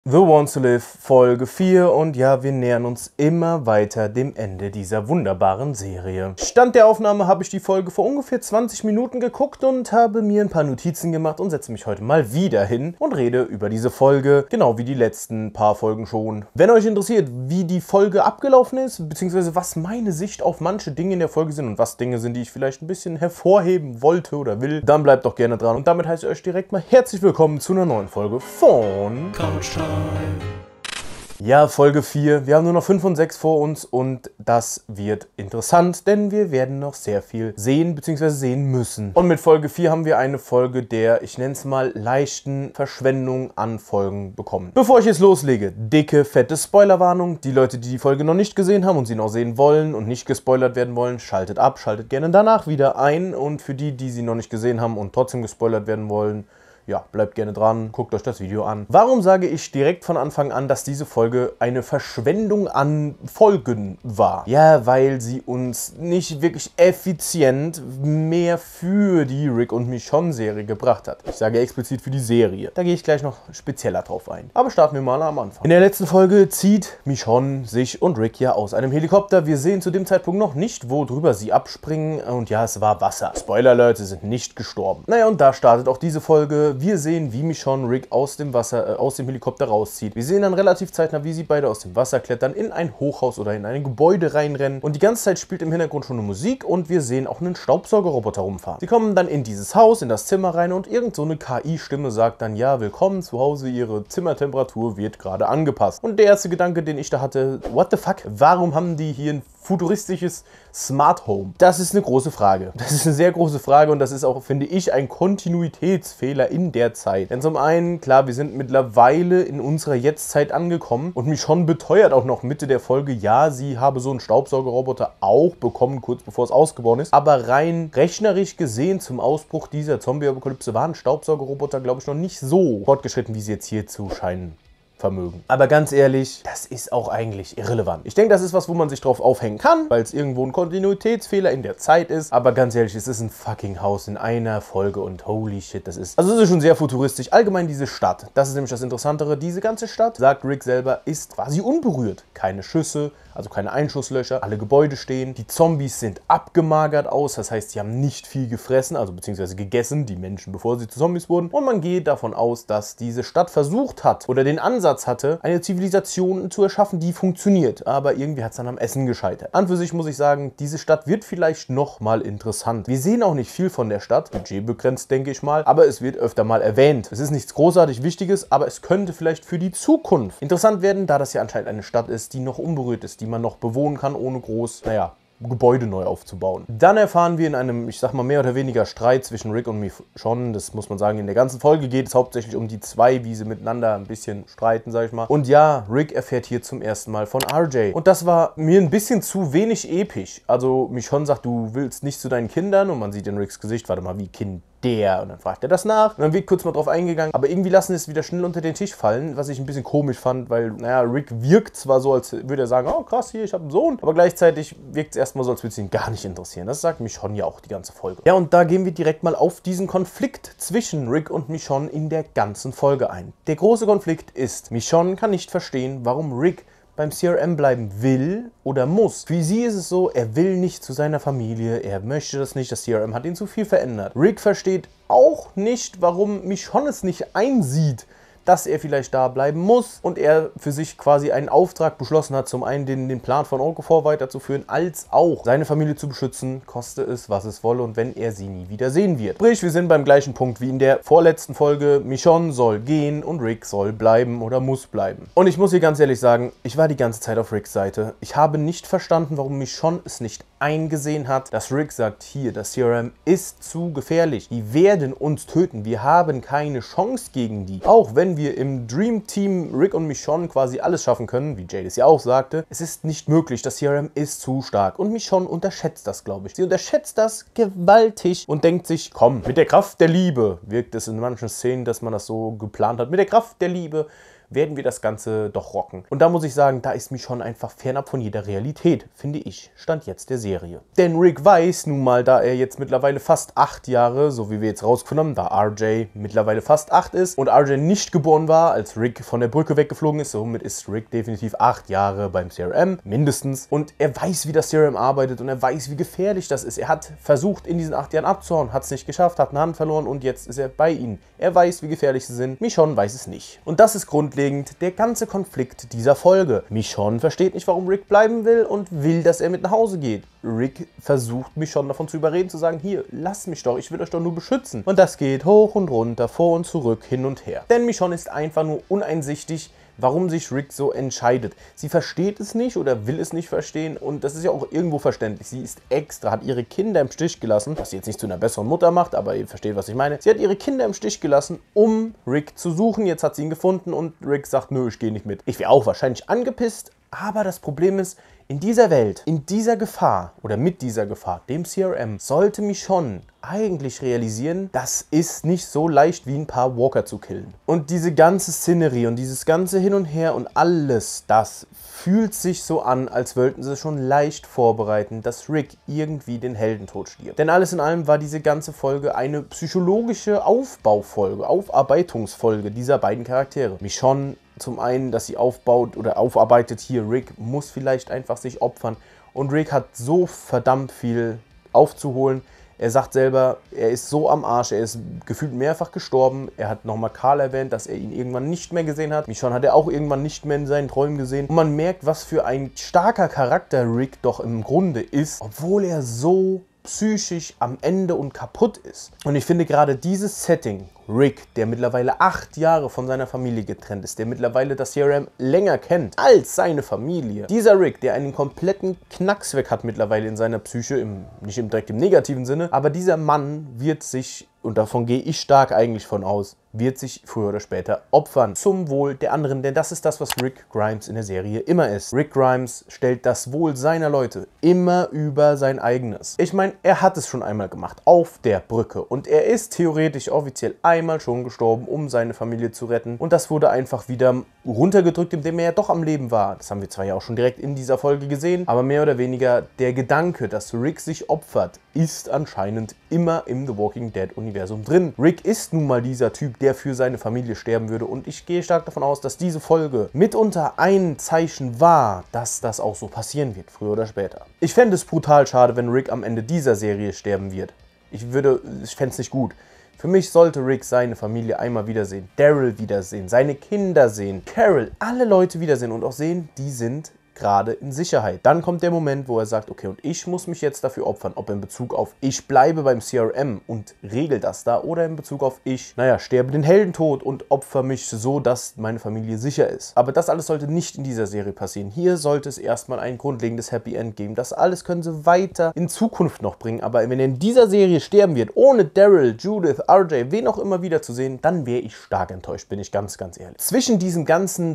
The Ones to Live, Folge 4 und ja, wir nähern uns immer weiter dem Ende dieser wunderbaren Serie. Stand der Aufnahme habe ich die Folge vor ungefähr 20 Minuten geguckt und habe mir ein paar Notizen gemacht und setze mich heute mal wieder hin und rede über diese Folge, genau wie die letzten paar Folgen schon. Wenn euch interessiert, wie die Folge abgelaufen ist, beziehungsweise was meine Sicht auf manche Dinge in der Folge sind und was Dinge sind, die ich vielleicht ein bisschen hervorheben wollte oder will, dann bleibt doch gerne dran. Und damit heiße ich euch direkt mal herzlich willkommen zu einer neuen Folge von Couch Time. Ja, Folge 4. Wir haben nur noch 5 und 6 vor uns und das wird interessant, denn wir werden noch sehr viel sehen bzw. sehen müssen. Und mit Folge 4 haben wir eine Folge der, ich nenne es mal, leichten Verschwendung an Folgen bekommen. Bevor ich jetzt loslege, dicke, fette Spoilerwarnung. Die Leute, die die Folge noch nicht gesehen haben und sie noch sehen wollen und nicht gespoilert werden wollen, schaltet ab, schaltet gerne danach wieder ein. Und für die, die sie noch nicht gesehen haben und trotzdem gespoilert werden wollen, ja, bleibt gerne dran, guckt euch das Video an. Warum sage ich direkt von Anfang an, dass diese Folge eine Verschwendung an Folgen war? Ja, weil sie uns nicht wirklich effizient mehr für die Rick und Michonne Serie gebracht hat. Ich sage explizit für die Serie. Da gehe ich gleich noch spezieller drauf ein. Aber starten wir mal am Anfang. In der letzten Folge zieht Michonne sich und Rick ja aus einem Helikopter. Wir sehen zu dem Zeitpunkt noch nicht, worüber sie abspringen. Und ja, es war Wasser. Spoiler Alert, sie sind nicht gestorben. Naja, und da startet auch diese Folge. Wir sehen, wie Michonne Rick aus dem Helikopter rauszieht. Wir sehen dann relativ zeitnah, wie sie beide aus dem Wasser klettern, in ein Hochhaus oder in ein Gebäude reinrennen. Und die ganze Zeit spielt im Hintergrund schon eine Musik und wir sehen auch einen Staubsaugerroboter rumfahren. Sie kommen dann in dieses Haus, in das Zimmer rein und irgend so eine KI-Stimme sagt dann, ja, willkommen zu Hause, ihre Zimmertemperatur wird gerade angepasst. Und der erste Gedanke, den ich da hatte, what the fuck? Warum haben die hier ein futuristisches Smart Home? Das ist eine große Frage. Das ist eine sehr große Frage und das ist auch, finde ich, ein Kontinuitätsfehler in der Zeit. Denn zum einen, klar, wir sind mittlerweile in unserer Jetztzeit angekommen und Michonne beteuert auch noch Mitte der Folge, ja, sie habe so einen Staubsaugerroboter auch bekommen, kurz bevor es ausgebaut ist. Aber rein rechnerisch gesehen zum Ausbruch dieser Zombie-Apokalypse waren Staubsaugerroboter, glaube ich, noch nicht so fortgeschritten, wie sie jetzt hier zu scheinen vermögen. Aber ganz ehrlich, das ist auch eigentlich irrelevant. Ich denke, das ist was, wo man sich drauf aufhängen kann, weil es irgendwo ein Kontinuitätsfehler in der Zeit ist. Aber ganz ehrlich, es ist ein fucking Haus in einer Folge und holy shit, das ist... Also es ist schon sehr futuristisch. Allgemein diese Stadt, das ist nämlich das Interessantere. Diese ganze Stadt, sagt Rick selber, ist quasi unberührt. Keine Schüsse, also keine Einschusslöcher, alle Gebäude stehen. Die Zombies sind abgemagert aus, das heißt, sie haben nicht viel gefressen, also beziehungsweise gegessen, die Menschen, bevor sie zu Zombies wurden. Und man geht davon aus, dass diese Stadt versucht hat oder den Ansatz hatte, eine Zivilisation zu erschaffen, die funktioniert. Aber irgendwie hat es dann am Essen gescheitert. An für sich muss ich sagen, diese Stadt wird vielleicht nochmal interessant. Wir sehen auch nicht viel von der Stadt, budgetbegrenzt, denke ich mal, aber es wird öfter mal erwähnt. Es ist nichts großartig Wichtiges, aber es könnte vielleicht für die Zukunft interessant werden, da das ja anscheinend eine Stadt ist, die noch unberührt ist, die man noch bewohnen kann, ohne groß, naja, Gebäude neu aufzubauen. Dann erfahren wir in einem, ich sag mal, mehr oder weniger Streit zwischen Rick und Michonne. Das muss man sagen, in der ganzen Folge geht es hauptsächlich um die zwei, wie sie miteinander ein bisschen streiten, sag ich mal. Und ja, Rick erfährt hier zum ersten Mal von RJ. Und das war mir ein bisschen zu wenig episch. Also Michonne sagt, du willst nicht zu deinen Kindern und man sieht in Ricks Gesicht, warte mal, wie Kind? Der. Und dann fragt er das nach. Und dann wird kurz mal drauf eingegangen. Aber irgendwie lassen es wieder schnell unter den Tisch fallen, was ich ein bisschen komisch fand, weil, naja, Rick wirkt zwar so, als würde er sagen, oh krass, hier, ich habe einen Sohn. Aber gleichzeitig wirkt es erstmal so, als würde es ihn gar nicht interessieren. Das sagt Michonne ja auch die ganze Folge. Ja, und da gehen wir direkt mal auf diesen Konflikt zwischen Rick und Michonne in der ganzen Folge ein. Der große Konflikt ist, Michonne kann nicht verstehen, warum Rick beim CRM bleiben will oder muss. Für sie ist es so, er will nicht zu seiner Familie, er möchte das nicht, das CRM hat ihn zu viel verändert. Rick versteht auch nicht, warum Michonne es nicht einsieht, dass er vielleicht da bleiben muss und er für sich quasi einen Auftrag beschlossen hat, zum einen den Plan von Okafor weiterzuführen, als auch seine Familie zu beschützen, koste es, was es wolle und wenn er sie nie wieder sehen wird. Sprich, wir sind beim gleichen Punkt wie in der vorletzten Folge. Michonne soll gehen und Rick soll bleiben oder muss bleiben. Und ich muss hier ganz ehrlich sagen, ich war die ganze Zeit auf Ricks Seite. Ich habe nicht verstanden, warum Michonne es nicht eingesehen hat, dass Rick sagt, hier, das CRM ist zu gefährlich. Die werden uns töten. Wir haben keine Chance gegen die. Auch wenn wir im Dream Team Rick und Michonne quasi alles schaffen können, wie Jade es ja auch sagte, es ist nicht möglich. Das CRM ist zu stark. Und Michonne unterschätzt das, glaube ich. Sie unterschätzt das gewaltig und denkt sich, komm, mit der Kraft der Liebe wirkt es in manchen Szenen, dass man das so geplant hat. Mit der Kraft der Liebe werden wir das Ganze doch rocken. Und da muss ich sagen, da ist Michonne einfach fernab von jeder Realität, finde ich, Stand jetzt der Serie. Denn Rick weiß nun mal, da er jetzt mittlerweile fast 8 Jahre, so wie wir jetzt rausgefunden haben, da RJ mittlerweile fast 8 ist und RJ nicht geboren war, als Rick von der Brücke weggeflogen ist, somit ist Rick definitiv 8 Jahre beim CRM, mindestens. Und er weiß, wie das CRM arbeitet und er weiß, wie gefährlich das ist. Er hat versucht, in diesen 8 Jahren abzuhauen, hat es nicht geschafft, hat eine Hand verloren und jetzt ist er bei ihnen. Er weiß, wie gefährlich sie sind. Michonne weiß es nicht. Und das ist grundlegend der ganze Konflikt dieser Folge. Michonne versteht nicht, warum Rick bleiben will und will, dass er mit nach Hause geht. Rick versucht Michonne davon zu überreden, zu sagen, hier, lasst mich doch, ich will euch doch nur beschützen. Und das geht hoch und runter, vor und zurück, hin und her. Denn Michonne ist einfach nur uneinsichtig, warum sich Rick so entscheidet. Sie versteht es nicht oder will es nicht verstehen und das ist ja auch irgendwo verständlich. Sie ist extra, hat ihre Kinder im Stich gelassen, was sie jetzt nicht zu einer besseren Mutter macht, aber ihr versteht, was ich meine. Sie hat ihre Kinder im Stich gelassen, um Rick zu suchen. Jetzt hat sie ihn gefunden und Rick sagt, nö, ich gehe nicht mit. Ich wäre auch wahrscheinlich angepisst, aber das Problem ist, in dieser Welt, in dieser Gefahr oder mit dieser Gefahr, dem CRM, sollte Michonne eigentlich realisieren, das ist nicht so leicht wie ein paar Walker zu killen. Und diese ganze Szenerie und dieses ganze Hin und Her und alles, das fühlt sich so an, als wollten sie schon leicht vorbereiten, dass Rick irgendwie den Heldentod stirbt. Denn alles in allem war diese ganze Folge eine psychologische Aufbaufolge, Aufarbeitungsfolge dieser beiden Charaktere. Michonne zum einen, dass sie aufbaut oder aufarbeitet, hier Rick muss vielleicht einfach sich opfern. Und Rick hat so verdammt viel aufzuholen. Er sagt selber, er ist so am Arsch, er ist gefühlt mehrfach gestorben. Er hat nochmal Carl erwähnt, dass er ihn irgendwann nicht mehr gesehen hat. Michonne hat er auch irgendwann nicht mehr in seinen Träumen gesehen. Und man merkt, was für ein starker Charakter Rick doch im Grunde ist, obwohl er so psychisch am Ende und kaputt ist. Und ich finde gerade dieses Setting, Rick, der mittlerweile 8 Jahre von seiner Familie getrennt ist, der mittlerweile das CRM länger kennt als seine Familie. Dieser Rick, der einen kompletten Knacks weg hat mittlerweile in seiner Psyche, nicht direkt im negativen Sinne, aber dieser Mann wird sich, und davon gehe ich stark eigentlich von aus, wird sich früher oder später opfern. Zum Wohl der anderen, denn das ist das, was Rick Grimes in der Serie immer ist. Rick Grimes stellt das Wohl seiner Leute immer über sein eigenes. Ich meine, er hat es schon einmal gemacht, auf der Brücke. Und er ist theoretisch offiziell einmal schon gestorben, um seine Familie zu retten. Und das wurde einfach wieder runtergedrückt, indem er ja doch am Leben war. Das haben wir zwar ja auch schon direkt in dieser Folge gesehen, aber mehr oder weniger der Gedanke, dass Rick sich opfert, ist anscheinend immer im The Walking Dead Universum drin. Rick ist nun mal dieser Typ, der für seine Familie sterben würde und ich gehe stark davon aus, dass diese Folge mitunter ein Zeichen war, dass das auch so passieren wird, früher oder später. Ich fände es brutal schade, wenn Rick am Ende dieser Serie sterben wird. Ich fände es nicht gut. Für mich sollte Rick seine Familie einmal wiedersehen, Daryl wiedersehen, seine Kinder sehen, Carol, alle Leute wiedersehen und auch sehen, die sind gerade in Sicherheit. Dann kommt der Moment, wo er sagt, okay, und ich muss mich jetzt dafür opfern, ob in Bezug auf ich bleibe beim CRM und regel das da oder in Bezug auf ich, sterbe den Heldentod und opfer mich so, dass meine Familie sicher ist. Aber das alles sollte nicht in dieser Serie passieren. Hier sollte es erstmal ein grundlegendes Happy End geben. Das alles können sie weiter in Zukunft noch bringen, aber wenn er in dieser Serie sterben wird, ohne Daryl, Judith, RJ, wen auch immer wiederzusehen, dann wäre ich stark enttäuscht, bin ich ganz, ganz ehrlich. Zwischen diesem ganzen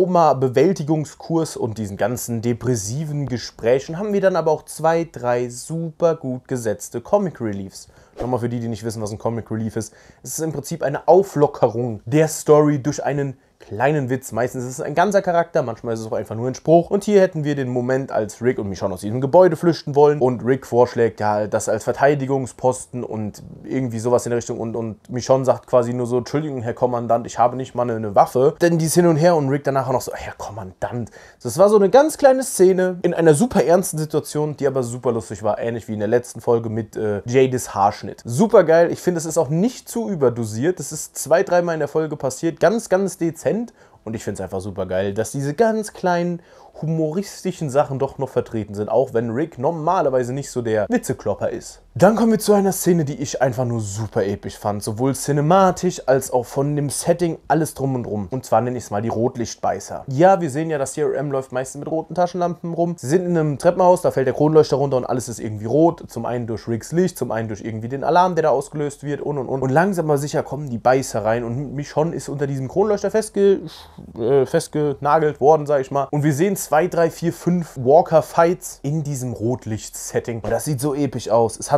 Trauma-Bewältigungskurs und diesen ganzen depressiven Gesprächen haben wir dann aber auch 2, 3 super gut gesetzte Comic Reliefs. Nochmal für die, die nicht wissen, was ein Comic Relief ist. Es ist im Prinzip eine Auflockerung der Story durch einen kleinen Witz. Meistens ist es ein ganzer Charakter, manchmal ist es auch einfach nur ein Spruch. Und hier hätten wir den Moment, als Rick und Michonne aus diesem Gebäude flüchten wollen und Rick vorschlägt, ja, das als Verteidigungsposten und irgendwie sowas in der Richtung und Michonne sagt quasi nur so, Entschuldigung, Herr Kommandant, ich habe nicht mal eine Waffe. Denn dies hin und her und Rick danach auch noch so, Herr Kommandant. Das war so eine ganz kleine Szene in einer super ernsten Situation, die aber super lustig war, ähnlich wie in der letzten Folge mit Jadis Haarschnitt. Super geil, ich finde, es ist auch nicht zu überdosiert. Das ist 2, 3 Mal in der Folge passiert, ganz, ganz dezent. Und ich finde es einfach super geil, dass diese ganz kleinen humoristischen Sachen doch noch vertreten sind, auch wenn Rick normalerweise nicht so der Witzeklopper ist. Dann kommen wir zu einer Szene, die ich einfach nur super episch fand, sowohl cinematisch als auch von dem Setting, alles drum und drum. Und zwar nenne ich es mal die Rotlichtbeißer. Ja, wir sehen ja, das CRM läuft meistens mit roten Taschenlampen rum. Sie sind in einem Treppenhaus, da fällt der Kronleuchter runter und alles ist irgendwie rot. Zum einen durch Ricks Licht, zum einen durch irgendwie den Alarm, der da ausgelöst wird und. Und langsam aber sicher kommen die Beißer rein und Michonne ist unter diesem Kronleuchter festgenagelt worden, sag ich mal. Und wir sehen 2, 3, 4, 5 Walker-Fights in diesem Rotlicht-Setting. Und das sieht so episch aus. Es hat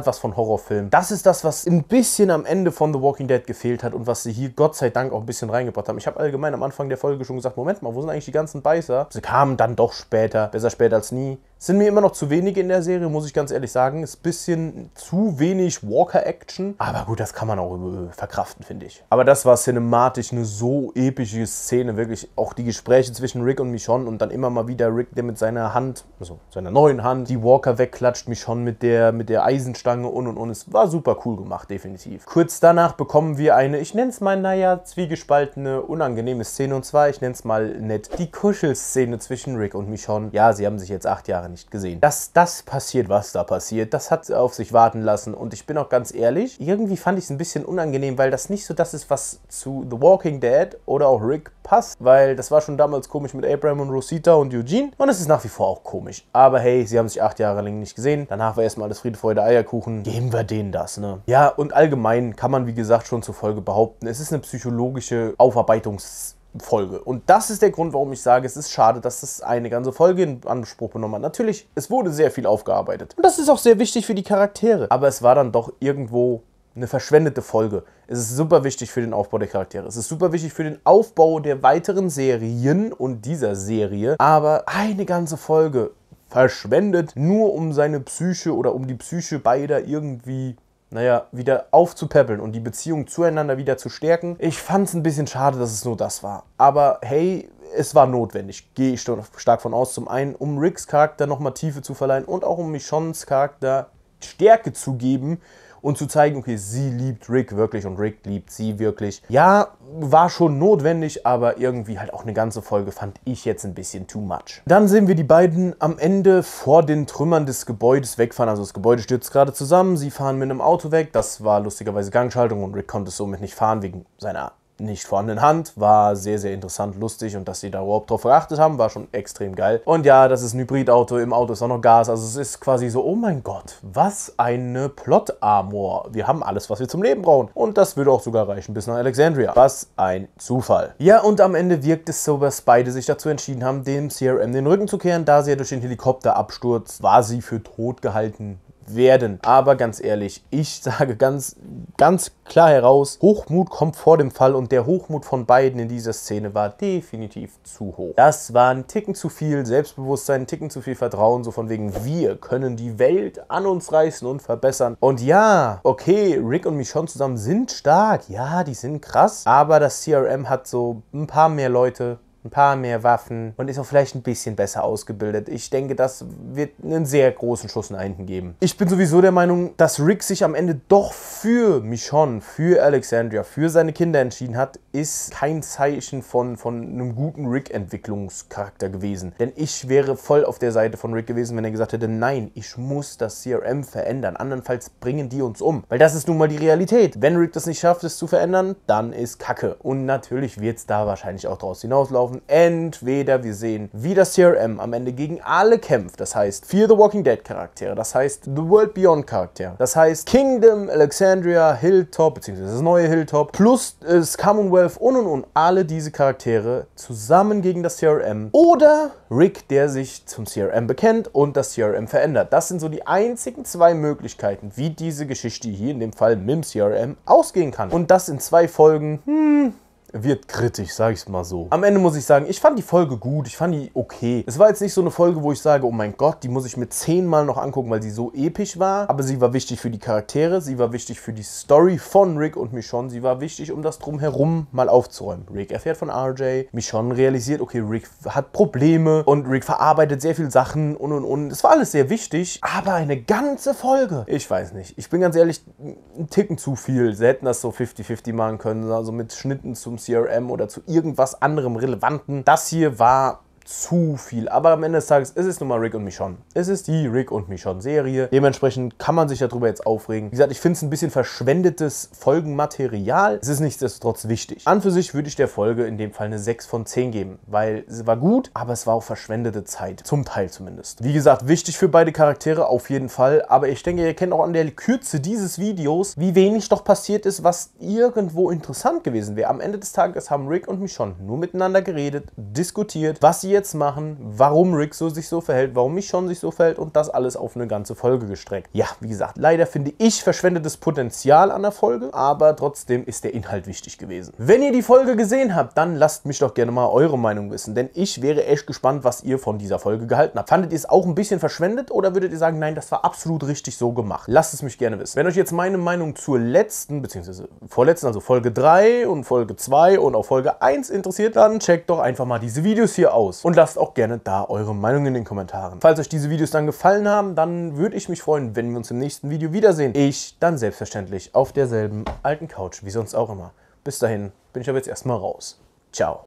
hat was von Horrorfilm. Das ist das, was ein bisschen am Ende von The Walking Dead gefehlt hat und was sie hier Gott sei Dank auch ein bisschen reingebracht haben. Ich habe allgemein am Anfang der Folge schon gesagt, Moment mal, wo sind eigentlich die ganzen Beißer? Sie kamen dann doch später, besser später als nie. Sind mir immer noch zu wenige in der Serie, muss ich ganz ehrlich sagen. Ist ein bisschen zu wenig Walker-Action. Aber gut, das kann man auch verkraften, finde ich. Aber das war cinematisch eine so epische Szene. Wirklich auch die Gespräche zwischen Rick und Michonne und dann immer mal wieder Rick, der mit seiner Hand, also seiner neuen Hand, die Walker wegklatscht. Michonne mit der Eisenstange und. Es war super cool gemacht, definitiv. Kurz danach bekommen wir eine, ich nenne es mal, naja, zwiegespaltene, unangenehme Szene. Und zwar, ich nenne es mal nett, die Kuschelszene zwischen Rick und Michonne. Ja, sie haben sich jetzt 8 Jahre nicht gesehen. Dass das passiert, was da passiert, das hat auf sich warten lassen. Und ich bin auch ganz ehrlich, irgendwie fand ich es ein bisschen unangenehm, weil das nicht so das ist, was zu The Walking Dead oder auch Rick passt. Weil das war schon damals komisch mit Abraham und Rosita und Eugene. Und es ist nach wie vor auch komisch. Aber hey, sie haben sich 8 Jahre lang nicht gesehen. Danach war erstmal alles Friede, Freude, Eierkuchen. Geben wir denen das, ne? Ja, und allgemein kann man, wie gesagt, schon zur Folge behaupten, es ist eine psychologische Aufarbeitungs-Folge. Und das ist der Grund, warum ich sage, es ist schade, dass das eine ganze Folge in Anspruch genommen hat. Natürlich, es wurde sehr viel aufgearbeitet. Und das ist auch sehr wichtig für die Charaktere. Aber es war dann doch irgendwo eine verschwendete Folge. Es ist super wichtig für den Aufbau der Charaktere. Es ist super wichtig für den Aufbau der weiteren Serien und dieser Serie. Aber eine ganze Folge verschwendet, nur um seine Psyche oder um die Psyche beider irgendwie, naja, wieder aufzupäppeln und die Beziehung zueinander wieder zu stärken. Ich fand es ein bisschen schade, dass es nur das war. Aber hey, es war notwendig, gehe ich stark von aus. Zum einen, um Ricks Charakter nochmal Tiefe zu verleihen und auch um Michonnes Charakter Stärke zu geben und zu zeigen, okay, sie liebt Rick wirklich und Rick liebt sie wirklich. Ja, war schon notwendig, aber irgendwie halt auch eine ganze Folge fand ich jetzt ein bisschen too much. Dann sehen wir die beiden am Ende vor den Trümmern des Gebäudes wegfahren. Also das Gebäude stürzt gerade zusammen, sie fahren mit einem Auto weg. Das war lustigerweise Gangschaltung und Rick konnte es somit nicht fahren wegen seiner nicht vorhandenen Hand. War sehr, sehr interessant, lustig und dass sie da überhaupt drauf geachtet haben, war schon extrem geil. Und ja, das ist ein Hybridauto, im Auto ist auch noch Gas, also es ist quasi so, oh mein Gott, was eine Plot-Armor. Wir haben alles, was wir zum Leben brauchen. Und das würde auch sogar reichen bis nach Alexandria. Was ein Zufall. Ja, und am Ende wirkt es so, dass beide sich dazu entschieden haben, dem CRM den Rücken zu kehren, da sie ja durch den Helikopterabsturz war sie für tot gehalten werden. Aber ganz ehrlich, ich sage ganz klar heraus, Hochmut kommt vor dem Fall und der Hochmut von beiden in dieser Szene war definitiv zu hoch. Das war ein Ticken zu viel Selbstbewusstsein, ein Ticken zu viel Vertrauen, so von wegen, wir können die Welt an uns reißen und verbessern. Und ja, okay, Rick und Michonne zusammen sind stark, ja, die sind krass, aber das CRM hat so ein paar mehr Leute, ein paar mehr Waffen und ist auch vielleicht ein bisschen besser ausgebildet. Ich denke, das wird einen sehr großen Schuss nach hinten geben. Ich bin sowieso der Meinung, dass Rick sich am Ende doch für Michonne, für Alexandria, für seine Kinder entschieden hat, ist kein Zeichen von einem guten Rick-Entwicklungscharakter gewesen. Denn ich wäre voll auf der Seite von Rick gewesen, wenn er gesagt hätte, nein, ich muss das CRM verändern. Andernfalls bringen die uns um. Weil das ist nun mal die Realität. Wenn Rick das nicht schafft, es zu verändern, dann ist Kacke. Und natürlich wird es da wahrscheinlich auch draus hinauslaufen. Entweder wir sehen, wie das CRM am Ende gegen alle kämpft, das heißt 4 The Walking Dead Charaktere, das heißt The World Beyond Charaktere, das heißt Kingdom, Alexandria, Hilltop, beziehungsweise das neue Hilltop, plus das Commonwealth und alle diese Charaktere zusammen gegen das CRM oder Rick, der sich zum CRM bekennt und das CRM verändert. Das sind so die einzigen 2 Möglichkeiten, wie diese Geschichte hier in dem Fall mit dem CRM ausgehen kann. Und das in 2 Folgen, wird kritisch, sag ich's mal so. Am Ende muss ich sagen, ich fand die Folge gut, ich fand die okay. Es war jetzt nicht so eine Folge, wo ich sage, oh mein Gott, die muss ich mir 10-mal noch angucken, weil sie so episch war. Aber sie war wichtig für die Charaktere, sie war wichtig für die Story von Rick und Michonne, sie war wichtig, um das Drumherum mal aufzuräumen. Rick erfährt von RJ, Michonne realisiert, okay, Rick hat Probleme und Rick verarbeitet sehr viele Sachen und. Es war alles sehr wichtig, aber eine ganze Folge, ich weiß nicht. Ich bin ganz ehrlich, ein Ticken zu viel. Sie hätten das so 50-50 machen können, also mit Schnitten zum CRM oder zu irgendwas anderem Relevanten. Das hier war zu viel. Aber am Ende des Tages ist es nun mal Rick und Michonne. Es ist die Rick und Michonne Serie. Dementsprechend kann man sich darüber jetzt aufregen. Wie gesagt, ich finde es ein bisschen verschwendetes Folgenmaterial. Es ist nichtsdestotrotz wichtig. An für sich würde ich der Folge in dem Fall eine 6 von 10 geben, weil sie war gut, aber es war auch verschwendete Zeit. Zum Teil zumindest. Wie gesagt, wichtig für beide Charaktere auf jeden Fall. Aber ich denke, ihr kennt auch an der Kürze dieses Videos, wie wenig doch passiert ist, was irgendwo interessant gewesen wäre. Am Ende des Tages haben Rick und Michonne nur miteinander geredet, diskutiert, was sie jetzt machen, warum Rick sich so verhält, warum Michonne sich so verhält und das alles auf eine ganze Folge gestreckt. Ja, wie gesagt, leider finde ich verschwendetes Potenzial an der Folge, aber trotzdem ist der Inhalt wichtig gewesen. Wenn ihr die Folge gesehen habt, dann lasst mich doch gerne mal eure Meinung wissen, denn ich wäre echt gespannt, was ihr von dieser Folge gehalten habt. Fandet ihr es auch ein bisschen verschwendet oder würdet ihr sagen, nein, das war absolut richtig so gemacht? Lasst es mich gerne wissen. Wenn euch jetzt meine Meinung zur letzten, bzw. vorletzten, also Folge 3 und Folge 2 und auch Folge 1 interessiert, dann checkt doch einfach mal diese Videos hier aus und lasst auch gerne da eure Meinung in den Kommentaren. Falls euch diese Videos dann gefallen haben, dann würde ich mich freuen, wenn wir uns im nächsten Video wiedersehen. Ich dann selbstverständlich auf derselben alten Couch, wie sonst auch immer. Bis dahin bin ich aber jetzt erstmal raus. Ciao.